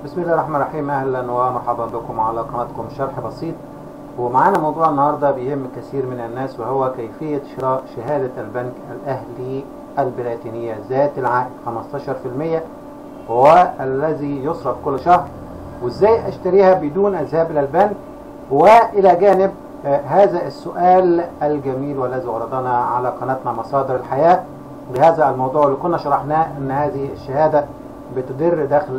بسم الله الرحمن الرحيم. اهلا ومرحبا بكم على قناتكم شرح بسيط. ومعانا موضوع النهارده بيهم كثير من الناس، وهو كيفية شراء شهادة البنك الأهلي البلاتينية ذات العائد 15% والذي يصرف كل شهر، وازاي اشتريها بدون الذهاب الى البنك. والى جانب هذا السؤال الجميل والذي وردنا على قناتنا مصادر الحياة بهذا الموضوع اللي كنا شرحناه، ان هذه الشهادة بتدر دخل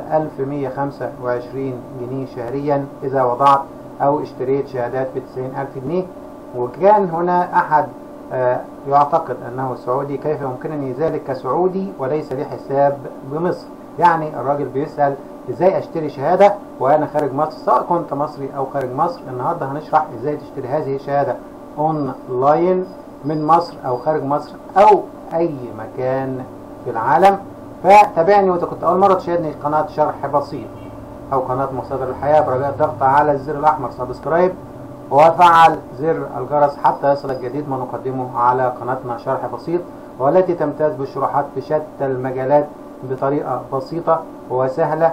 1125 جنيه شهريا إذا وضعت أو اشتريت شهادات ب90,000 جنيه. وكان هنا أحد يعتقد أنه سعودي، كيف يمكنني ذلك كسعودي وليس لي حساب بمصر؟ يعني الراجل بيسأل إزاي أشتري شهادة وأنا خارج مصر، سواء كنت مصري أو خارج مصر. النهاردة هنشرح إزاي تشتري هذه الشهادة أونلاين من مصر أو خارج مصر أو أي مكان في العالم. فتابعني، وإذا كنت أول مرة تشاهدني قناة شرح بسيط أو قناة مصادر الحياة، برجاء الضغط على الزر الأحمر سبسكرايب وتفعل زر الجرس حتى يصلك جديد ما نقدمه على قناتنا شرح بسيط، والتي تمتاز بالشروحات في شتى المجالات بطريقة بسيطة وسهلة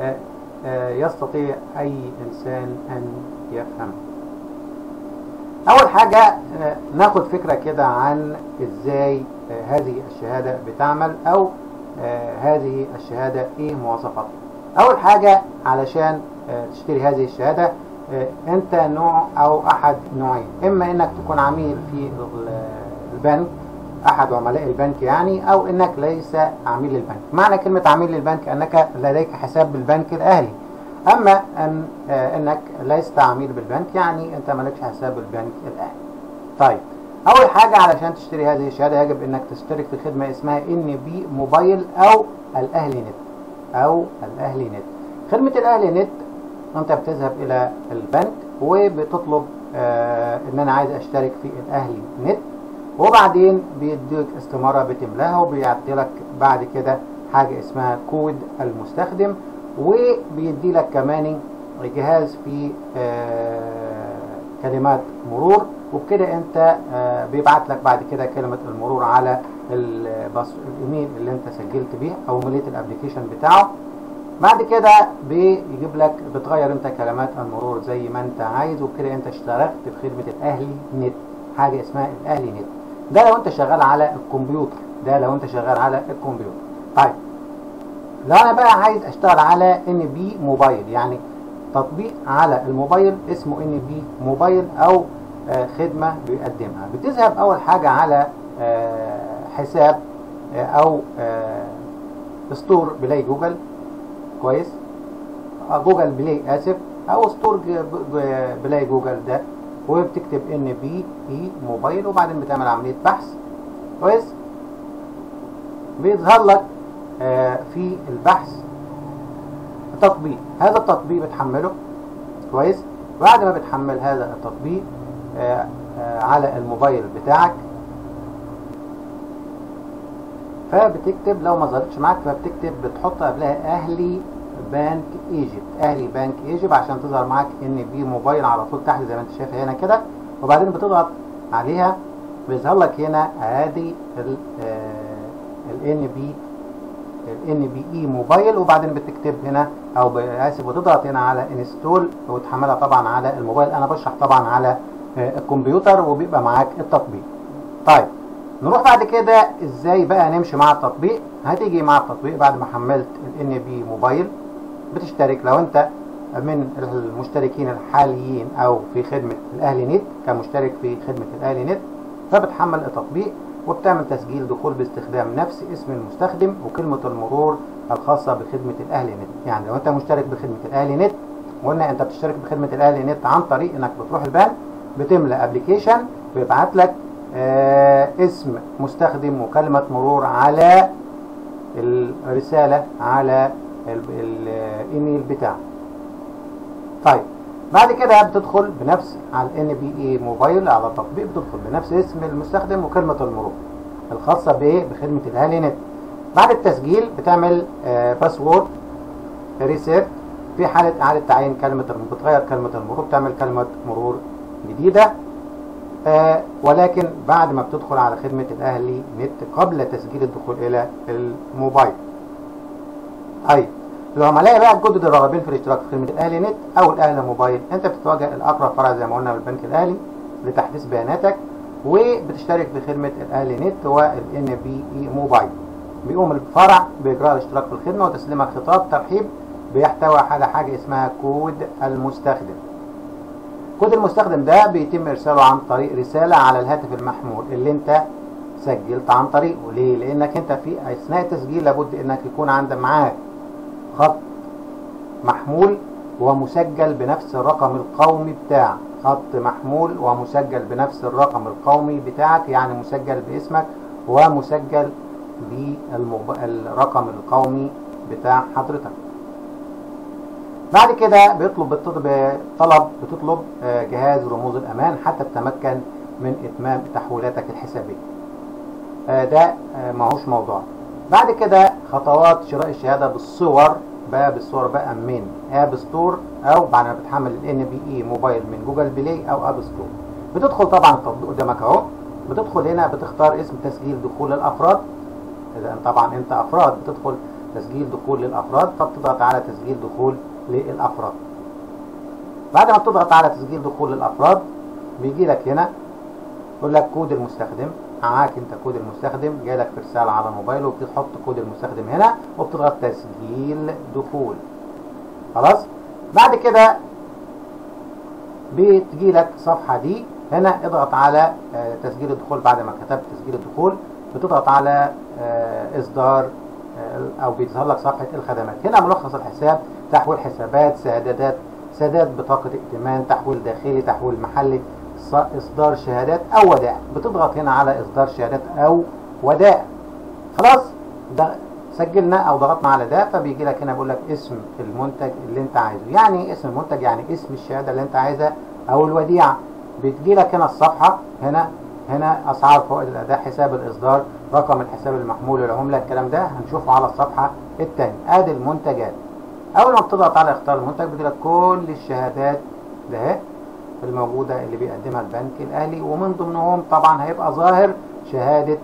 يستطيع أي إنسان أن يفهم. أول حاجة ناخد فكرة كده عن إزاي هذه الشهادة بتعمل، أو هذه الشهادة ايه مواصفاتها. اول حاجة علشان تشتري هذه الشهادة انت نوع او احد نوعين، اما انك تكون عميل في البنك، احد عملاء البنك يعني، او انك ليس عميل للبنك. معنى كلمة عميل للبنك انك لديك حساب بالبنك الاهلي، اما انك ليست عميل بالبنك يعني انت مالكش حساب بالبنك الاهلي. طيب، اول حاجة علشان تشتري هذه الشهادة يجب انك تشترك في خدمة اسمها NB موبايل او الاهلي نت. خدمة الاهلي نت انت بتذهب الى البنك وبتطلب ان انا عايز اشترك في الاهلي نت، وبعدين بيديك استمارة بتملاها وبيعطيلك بعد كده حاجة اسمها كود المستخدم، وبيدي لك كمان جهاز فيه كلمات مرور، وبكده انت بيبعت لك بعد كده كلمة المرور على الايميل اللي انت سجلت بيه او مليت الابليكيشن بتاعه. بعد كده بيجيب لك، بتغير انت كلمات المرور زي ما انت عايز، وبكده انت اشتركت في خدمة الاهلي نت، حاجة اسمها الاهلي نت. ده لو انت شغال على الكمبيوتر، طيب، لو انا بقى عايز اشتغل على NB موبايل، يعني تطبيق على الموبايل اسمه NB موبايل او خدمة بيقدمها، بتذهب اول حاجة على حساب او ستور بلاي جوجل، كويس، جوجل بلاي اسف، او ستور بلاي جوجل ده، وبتكتب NB موبايل، وبعدين بتعمل عملية بحث، كويس. بيظهر لك في البحث تطبيق، هذا التطبيق بتحمله، كويس. بعد ما بتحمل هذا التطبيق على الموبايل بتاعك، فبتكتب، لو ما ظهرتش معاك فبتكتب، بتحط قبلها اهلي بانك ايجيبت عشان تظهر معاك NB موبايل على طول تحت زي ما انت شايف هنا كده، وبعدين بتضغط عليها بيظهر لك هنا ادي NB موبايل، وبعدين بتكتب هنا او اسف بتضغط هنا على انستول وتحملها طبعا على الموبايل. انا بشرح طبعا على الكمبيوتر وبيبقى معاك التطبيق. طيب، نروح بعد كده ازاي بقى نمشي مع التطبيق. هتيجي مع التطبيق بعد ما حملت NB موبايل، بتشترك لو انت من المشتركين الحاليين او في خدمة الاهلي نت، كمشترك في خدمة الاهلي نت، فبتحمل التطبيق وبتعمل تسجيل دخول باستخدام نفس اسم المستخدم وكلمة المرور الخاصة بخدمة الاهلي نت. يعني لو انت مشترك بخدمة الاهلي نت، وقلنا انت بتشترك بخدمة الاهلي نت عن طريق انك بتروح البنك، بتملى ابليكيشن، بيبعت لك اسم مستخدم وكلمة مرور على الرسالة على الايميل بتاعك. طيب، بعد كده بتدخل بنفس على NB موبايل على التطبيق، بتدخل بنفس اسم المستخدم وكلمة المرور الخاصة بخدمة الاهلي نت. بعد التسجيل بتعمل باسورد ريسيت. في حالة إعادة تعيين كلمة المرور بتغير كلمة المرور، بتعمل كلمة مرور جديدة. ولكن بعد ما بتدخل على خدمة الاهلي نت قبل تسجيل الدخول الى الموبايل. العملاء بقى الجدد الراغبين في الاشتراك في خدمة الأهلي نت أو الأهلي موبايل، أنت بتتوجه لأقرب فرع زي ما قلنا بالبنك الأهلي لتحديث بياناتك، وبتشترك في خدمة الأهلي نت والNBE موبايل. بيقوم الفرع بإجراء الاشتراك في الخدمة وتسليمك خطاب ترحيب بيحتوي على حاجة اسمها كود المستخدم. كود المستخدم ده بيتم إرساله عن طريق رسالة على الهاتف المحمول اللي أنت سجلت عن طريقه. ليه؟ لأنك أنت في أثناء التسجيل لابد إنك يكون عندك معاك خط محمول ومسجل بنفس الرقم القومي بتاعك، خط محمول ومسجل بنفس الرقم القومي بتاعك، يعني مسجل باسمك ومسجل بالرقم القومي بتاع حضرتك. بعد كده بتطلب جهاز رموز الأمان حتى تتمكن من إتمام تحويلاتك الحسابية. ده ماهوش موضوع. بعد كده خطوات شراء الشهادة بالصور بقى من اب ستور او بعد ما بتحمل الNBE موبايل من جوجل بلاي او اب ستور. بتدخل طبعا التطبيق قدامك اهو، بتدخل هنا بتختار اسم تسجيل دخول للافراد. اذا طبعا انت افراد بتدخل تسجيل دخول للافراد، فبتضغط على تسجيل دخول للافراد. بعد ما بتضغط على تسجيل دخول للافراد بيجي لك هنا يقول لك كود المستخدم. معاك انت كود المستخدم جاي لك في رساله على موبايله، وبتحط كود المستخدم هنا وبتضغط تسجيل دخول. خلاص. بعد كده بتجي لك الصفحه دي هنا، اضغط على تسجيل الدخول. بعد ما كتبت تسجيل الدخول بتضغط على اصدار او بيظهر لك صفحه الخدمات. هنا ملخص الحساب، تحويل حسابات، سداد بطاقه ائتمان، تحويل داخلي، تحويل محلي، اصدار شهادات او ودائع. بتضغط هنا على اصدار شهادات او ودائع. خلاص، ده سجلنا او ضغطنا على ده، فبيجي لك هنا بيقول لك اسم المنتج اللي انت عايزه. يعني اسم المنتج يعني اسم الشهاده اللي انت عايزها او الوديعه. بتجي لك هنا الصفحه، هنا اسعار فوائد الاداء، حساب الاصدار، رقم الحساب المحمول، العمله. الكلام ده هنشوفه على الصفحه الثانيه. ادي المنتجات. اول ما بتضغط على اختار المنتج بيجي لك كل الشهادات ده الموجودة اللي بيقدمها البنك الأهلي، ومن ضمنهم طبعا هيبقى ظاهر شهادة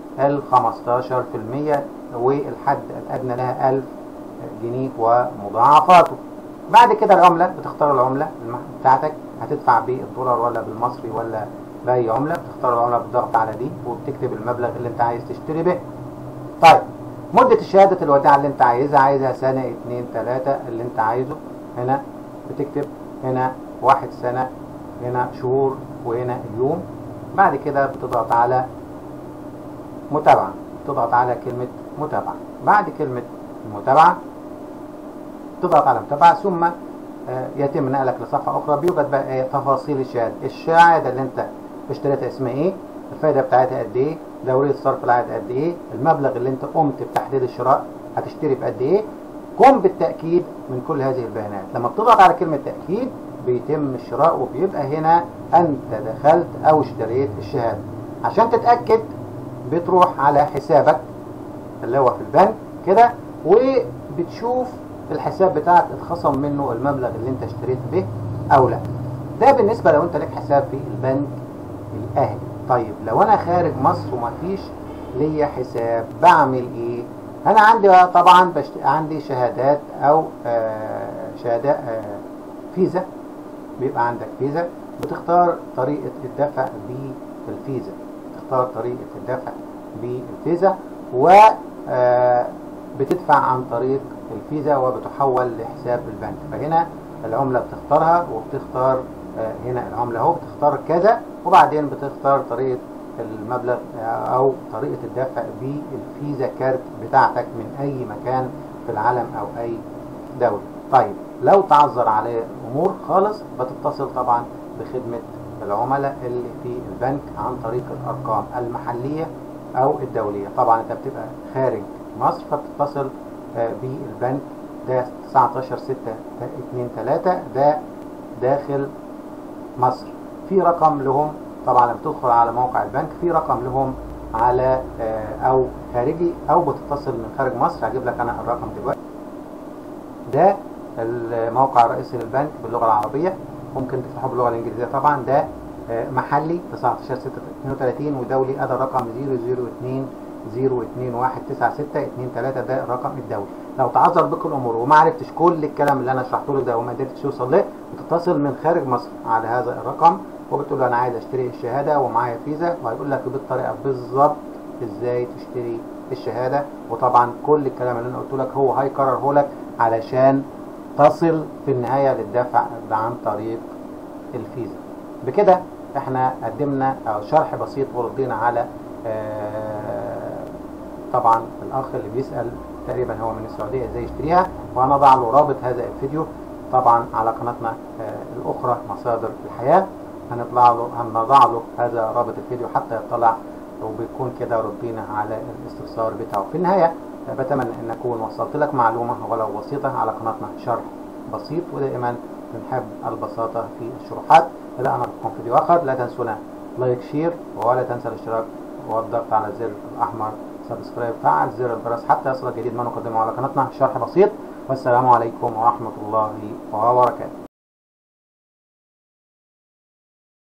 15% والحد الأدنى لها 1000 جنيه ومضاعفاته. بعد كده العملة، بتختار العملة بتاعتك، هتدفع بالدولار ولا بالمصري ولا بأي عملة. بتختار العملة بالضغط على دي وبتكتب المبلغ اللي انت عايز تشتري به. طيب، مدة شهادة الوديعة اللي انت عايزها سنة 2 3 اللي انت عايزه. هنا بتكتب هنا 1 سنة، هنا شهور، وهنا اليوم. بعد كده بتضغط على متابعة، بتضغط على كلمة متابعة. بعد كلمة المتابعة تضغط على متابعة، ثم يتم نقلك لصفحة أخرى بيوجد بقى تفاصيل الشهادة اللي أنت اشتريتها اسمها إيه، الفائدة بتاعتها قد إيه، دورية صرف العائد قد إيه، المبلغ اللي أنت قمت بتحديد الشراء هتشتري بقد إيه. قم بالتأكيد من كل هذه البيانات. لما بتضغط على كلمة تأكيد بيتم الشراء، وبيبقى هنا أنت دخلت أو اشتريت الشهادة. عشان تتأكد بتروح على حسابك اللي هو في البنك كده، وبتشوف الحساب بتاعك اتخصم منه المبلغ اللي انت اشتريت به أو لا. ده بالنسبة لو انت لك حساب في البنك الأهلي. طيب لو أنا خارج مصر ومفيش ليا حساب بعمل إيه؟ أنا عندي طبعا عندي شهادات أو شهادات فيزا. بيبقى عندك فيزا، بتختار طريقة الدفع بالفيزا، تختار طريقة الدفع بالفيزا وبتدفع عن طريق الفيزا وبتحول لحساب البنك. فهنا العملة بتختارها، وبتختار هنا العملة اهو، بتختار كذا، وبعدين بتختار طريقة المبلغ او طريقة الدفع بالفيزا كارت بتاعتك من اي مكان في العالم او اي دولة. طيب لو تعذر عليه الامور خالص بتتصل طبعا بخدمة العملاء اللي في البنك عن طريق الارقام المحلية او الدولية. طبعا انت بتبقى خارج مصر فبتتصل بالبنك ده 19/6/23، ده داخل مصر. في رقم لهم طبعا لما تدخل على موقع البنك في رقم لهم على او خارجي، او بتتصل من خارج مصر. هجيب لك انا الرقم دلوقتي. ده الموقع الرئيسي للبنك باللغة العربية، ممكن تفتحه باللغة الإنجليزية طبعا. ده محلي 19/6/32، ودولي. ده الرقم 002 02196 23، ده الرقم الدولي. لو تعذر بك الامور وما عرفتش كل الكلام اللي انا شرحته لك ده وما قدرتش توصل له، بتتصل من خارج مصر على هذا الرقم وبتقول له انا عايز اشتري الشهاده ومعايا فيزا، وهيقول لك بالطريقه بالظبط ازاي تشتري الشهاده. وطبعا كل الكلام اللي انا قلته لك هو هيكرره لك علشان تصل في النهايه للدفع عن طريق الفيزا. بكده احنا قدمنا شرح بسيط وردينا على طبعا الاخ اللي بيسأل تقريبا هو من السعودية ازاي يشتريها، وهنضع له رابط هذا الفيديو طبعا على قناتنا الاخرى مصادر الحياة. هنضع له هذا رابط الفيديو حتى يطلع، وبيكون كده ردينا على الاستفسار بتاعه. في النهاية بتمنى ان اكون وصلت لك معلومة ولو بسيطة على قناتنا شرح بسيط، ودائما بنحب البساطة في الشروحات. إلى أن نلقاكم في فيديو آخر، لا تنسونا لايك شير، ولا تنسى الاشتراك والضغط على الزر الأحمر سبسكرايب، فعل زر الجرس حتى يصلك جديد ما نقدمه على قناتنا شرح بسيط. والسلام عليكم ورحمة الله وبركاته.